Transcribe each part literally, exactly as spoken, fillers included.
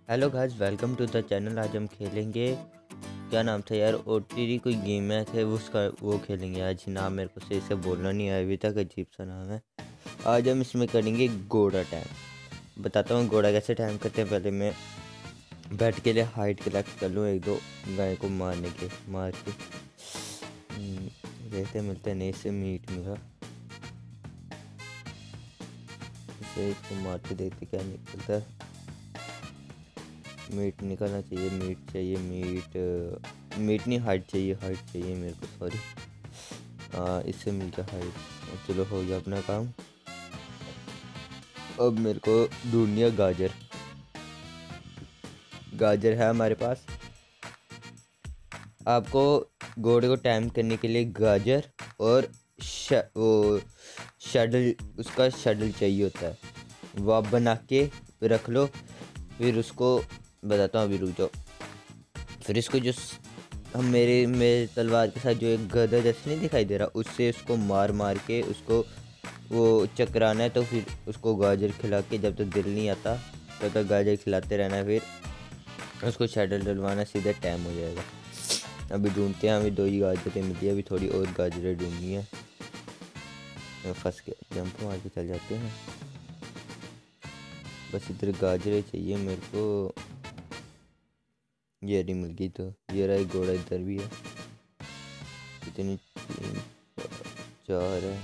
Hello guys, welcome to the channel. आज हम खेलेंगे, क्या नाम था यार, ओटीटी कोई गेम है थे उसका, वो खेलेंगे आज। नाम मेरे को सही से बोलना नहीं आया अभी तक, अजीब सा नाम है। आज हम इसमें करेंगे घोड़ा टाइम। बताता हूँ घोड़ा कैसे टाइम करते हैं। पहले मैं बैठ के लिए हाइट कलेक्ट कर लूँ, एक दो गाय को मारने के मार के हम्म, देखते मिलते नहीं, इससे मीट मिला, इसे इसको मार के देखते क्या निकलता है। मीट निकलना चाहिए, मीट चाहिए, मीट मीट नहीं, हाइट चाहिए, हाइट चाहिए मेरे को, सॉरी। हाँ, इससे मिल गया हाइट। चलो हो गया अपना काम। अब मेरे को ढूंढनी है गाजर। गाजर है हमारे पास। आपको घोड़े को टाइम करने के लिए गाजर और श, वो शटल, उसका शटल चाहिए होता है, वो आप बना के रख लो। फिर उसको बताता हूँ, अभी रुक जाओ। फिर इसको जो हम मेरे मेरे तलवार के साथ जो एक गदा जैसे नहीं दिखाई दे रहा, उससे उसको मार मार के उसको वो चकराना है। तो फिर उसको गाजर खिला के, जब तक दिल नहीं आता तब तक गाजर खिलाते रहना है। फिर उसको शैडल डलवाना, सीधा टाइम हो जाएगा। अभी ढूंढते हैं, हमें दो ही गाजरें मिली, अभी थोड़ी और गाजरें ढूंढनी है। फंस के जंप मार के चल जाते हैं। बस इधर गाजरें चाहिए मेरे को। ये नहीं मिल गई, तो ये रहा, एक घोड़ा इधर भी है। कितनी, तीन चार है,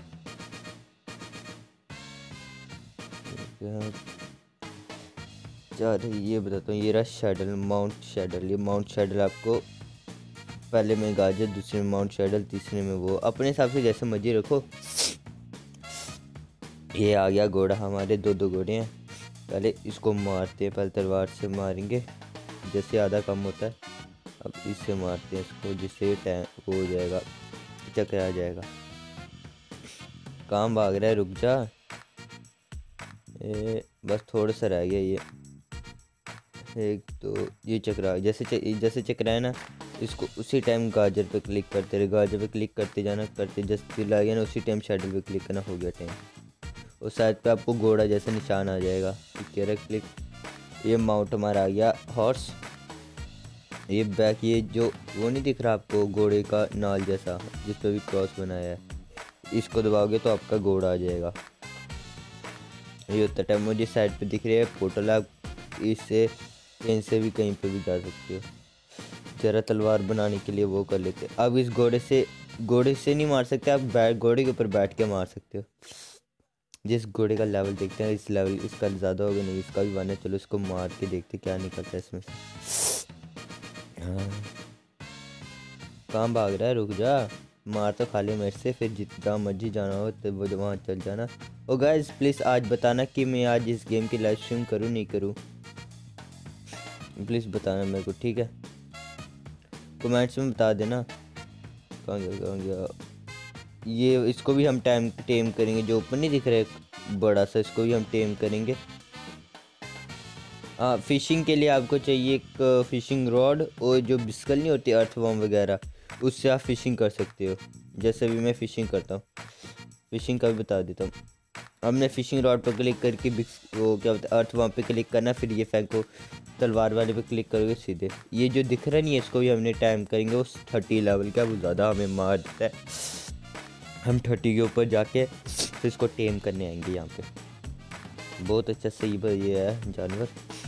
चार है। ये बताता हूँ, ये रहा शैडल, माउंट शैडल। ये माउंट शैडल आपको पहले में गाजर, दूसरे में माउंट शैडल, तीसरे में वो, अपने हिसाब से जैसे मर्जी रखो। ये आ गया घोड़ा हमारे, दो दो घोड़े हैं। पहले इसको मारते हैं, पहले तलवार से मारेंगे, जैसे आधा कम होता है। अब इससे मारते हैं इसको, जिससे टाइम वो हो जाएगा, चकरा जाएगा। काम भाग रहा है, रुक जा। ए, बस थोड़ा सा रह गया ये। एक तो ये चकरा, जैसे च, जैसे चकरा है ना, इसको उसी टाइम गाजर पे क्लिक करते रहे, गाजर पे क्लिक करते जाना, करते जैसे दिल आ गया ना, उसी टाइम शैडल पे क्लिक करना, हो गया टाइम। उस साइड पे आपको घोड़ा जैसा निशान आ जाएगा, कह रहा क्लिक। ये माउंट हमारा आ गया, हॉर्स। ये बैक, ये जो वो नहीं दिख रहा आपको, घोड़े का नाल जैसा जिस पे भी क्रॉस बनाया है, इसको दबाओगे तो आपका घोड़ा आ जाएगा। ये होता टाइम मुझे साइड पे दिख रही है पोर्टल, आप इससे कहीं से भी कहीं पे भी जा सकते हो। जरा तलवार बनाने के लिए वो कर लेते। अब इस घोड़े से, घोड़े से नहीं मार सकते आप, बैठ घोड़े के ऊपर बैठ के मार सकते हो। जिस घोड़े का लेवल देखते हैं, इस लेवल इसका ज़्यादा होगा, नहीं इसका भी वन है। चलो इसको मार के देखते क्या निकलता है इसमें से। हाँ, कहाँ भाग रहा है, रुक जा। मार तो खाली मेरे से, फिर जितना मर्जी जाना हो तो वो वहाँ चल जाना। ओ गाइस, प्लीज़ आज बताना कि मैं आज इस गेम की लाइव स्ट्रीम करूँ नहीं करूँ, प्लीज़ बताना मेरे को, ठीक है? कमेंट्स में बता देना। कहाँ गया, कहाँ गया ये? इसको भी हम टाइम टेम करेंगे, जो ऊपर नहीं दिख रहा है बड़ा सा, इसको भी हम टेम करेंगे। हाँ, फिशिंग के लिए आपको चाहिए एक फिशिंग रॉड, और जो बिस्कल नहीं होती अर्थवॉर्म वगैरह, उससे आप फिशिंग कर सकते हो। जैसे भी मैं फ़िशिंग करता हूँ, फ़िशिंग का भी बता देता हूँ। हमने फ़िशिंग रॉड पर क्लिक करके वो क्या बोलते हैं, अर्थवॉर्म पे क्लिक करना, फिर ये फेंको, तलवार वाले पे क्लिक करोगे सीधे। ये जो दिख रहा नहीं है, इसको भी हमने टाइम करेंगे उस थर्टी लेवल का, वो ज़्यादा हमें मार देता है। हम थर्टी के ऊपर जाके फिर इसको टेम करने आएंगे। यहाँ पे बहुत अच्छा सही ये है जानवर।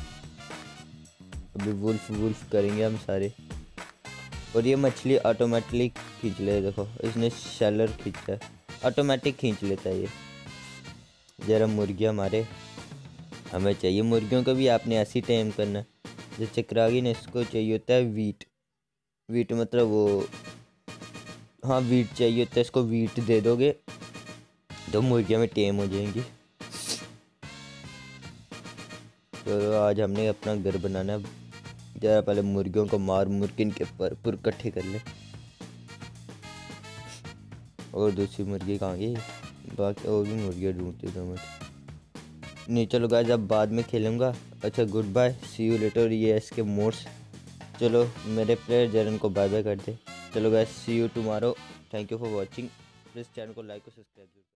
अभी वुल्फ वुल्फ करेंगे हम सारे। और ये मछली ऑटोमेटिकली खींच ले, देखो इसने शेलर खींचा है, ऑटोमेटिक खींच लेता है ये। जरा मुर्गियाँ हमारे हमें चाहिए, मुर्गियों को भी आपने ऐसी टाइम करना है। जो चक्रागी ने, इसको चाहिए होता है वीट। वीट मतलब वो, हाँ वीट चाहिए होता है, इसको वीट दे दोगे तो मुर्गियाँ में टेम हो जाएंगी। तो आज हमने अपना घर बनाना है। जरा पहले मुर्गियों को मार मुर के इनके पर पुर इकट्ठे कर ले। और दूसरी मुर्गी कहाँ गई? बाकी और भी मुर्गियाँ ढूंढती दो मिनट। नहीं चलो गाइस, अब बाद में खेलूँगा। अच्छा, good bye, see you later. ये इसके मोड्स। चलो मेरे प्लेयर जरन को बाय बाय कर दे। चलो guys, see you tomorrow. Thank you for watching. Please channel को लाइक और सब्सक्राइब।